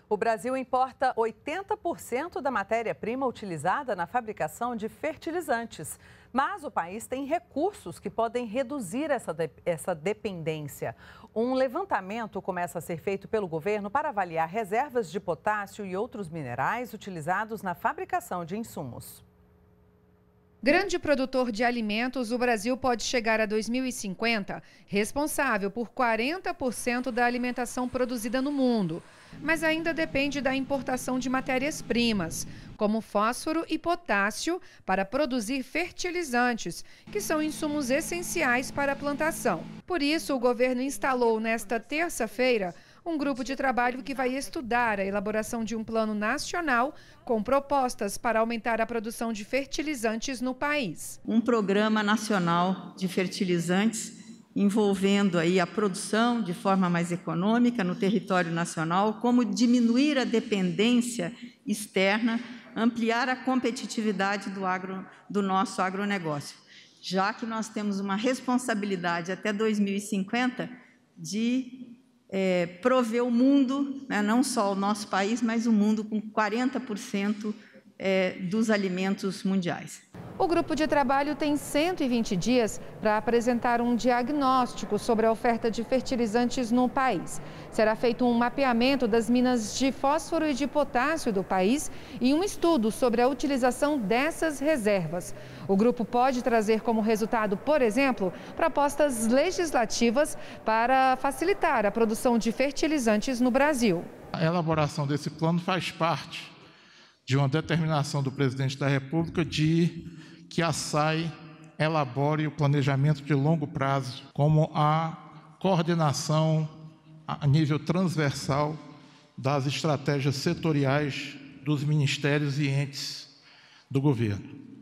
O Brasil importa 80% da matéria-prima utilizada na fabricação de fertilizantes. Mas o país tem recursos que podem reduzir essa dependência. Um levantamento começa a ser feito pelo governo para avaliar reservas de potássio e outros minerais utilizados na fabricação de insumos. Grande produtor de alimentos, o Brasil pode chegar a 2050 responsável por 40% da alimentação produzida no mundo. Mas ainda depende da importação de matérias-primas, como fósforo e potássio, para produzir fertilizantes, que são insumos essenciais para a plantação. Por isso, o governo instalou nesta terça-feira um grupo de trabalho que vai estudar a elaboração de um plano nacional com propostas para aumentar a produção de fertilizantes no país. Um programa nacional de fertilizantes envolvendo aí a produção de forma mais econômica no território nacional, como diminuir a dependência externa, ampliar a competitividade do nosso agronegócio, já que nós temos uma responsabilidade até 2050 de prover o mundo, não só o nosso país, mas o mundo com 40% dos alimentos mundiais. O grupo de trabalho tem 120 dias para apresentar um diagnóstico sobre a oferta de fertilizantes no país. Será feito um mapeamento das minas de fósforo e de potássio do país e um estudo sobre a utilização dessas reservas. O grupo pode trazer como resultado, por exemplo, propostas legislativas para facilitar a produção de fertilizantes no Brasil. A elaboração desse plano faz parte de uma determinação do presidente da República de que a SAI elabore o planejamento de longo prazo, como a coordenação a nível transversal das estratégias setoriais dos ministérios e entes do governo.